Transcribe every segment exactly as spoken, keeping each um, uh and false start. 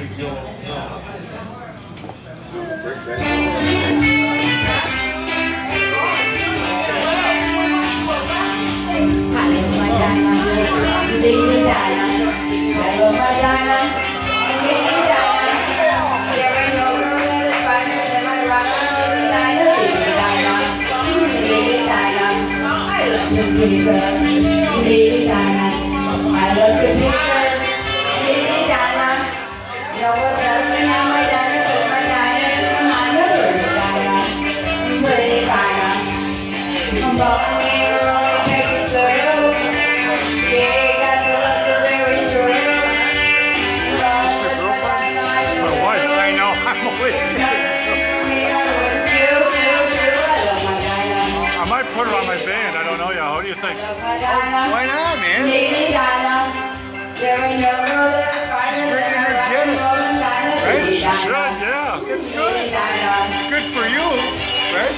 Lisa, Lady Dinah, I love you, Lisa, Lady Dinah. You know what's happening now, my Dinah, so my Dinah, I love you, Dinah, Lady Dinah. I'm balling here, only take it so yeah, you got the love so very true. Is this your girlfriend? My wife. I know, I'm with you. I might put her on my band, I don't know yet. What do you think? Why not, man? Lady Dinah, there ain't no other She's freaking energetic, right? She should, yeah. It's good. Good for you, right?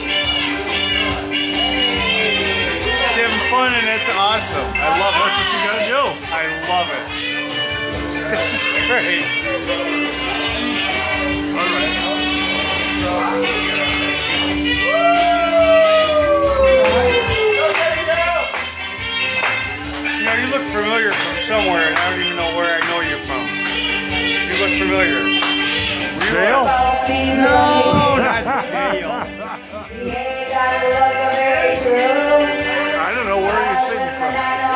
She's having fun and it's awesome. I love it. That's what you gotta do. I love it. This is great. All right. You know, you look familiar from somewhere, and I don't even know where I know you from. You look familiar. Jail? No, not jail. I don't know where you see me from.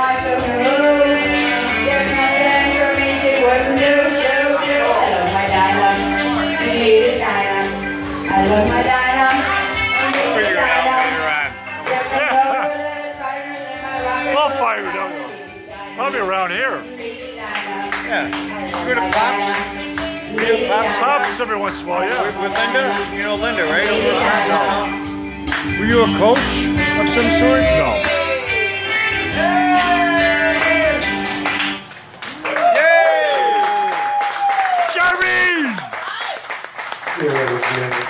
I love my Dinah. Figure it out when you're on. I'll fire it out. Probably around here. Yeah. Go to Pops. Go to Pops. Pops every once in a while, yeah. With, with Linda? You know Linda, right? Over no. Were you a coach of some sort? No. Yay! Gerry!